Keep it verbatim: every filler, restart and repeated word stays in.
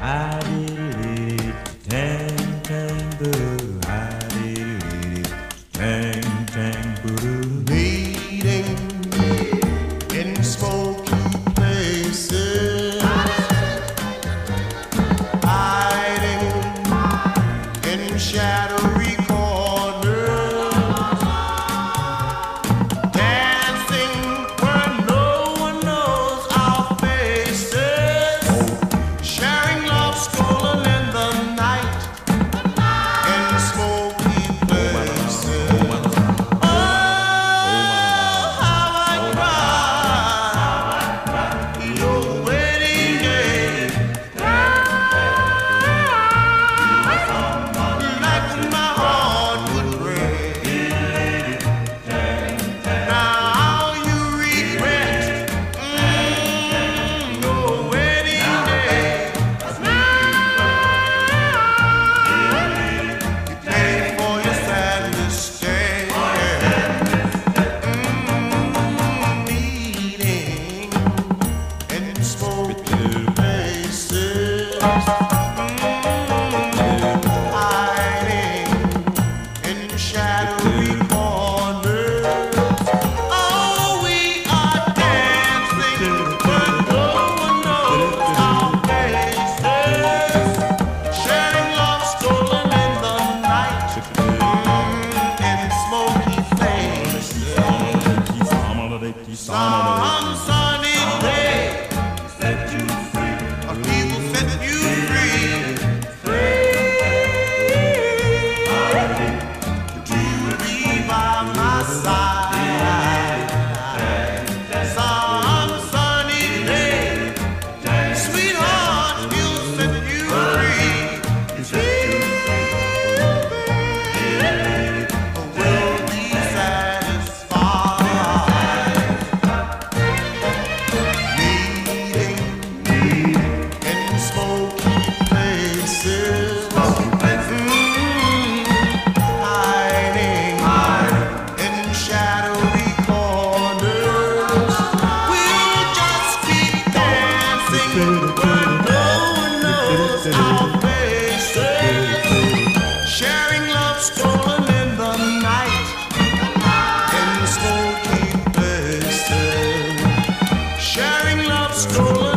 Meeting in smoky places, hiding in shadowy corners, dancing where no one knows our faces, sharing love stolen in the night in smoky places. Some sunny day set you free, or he will set you free, free to be by my side. Some sunny day, sweetheart, he'll set you free. He will be satisfied. Sharing love stolen in the night in smoky places. Sharing love stolen.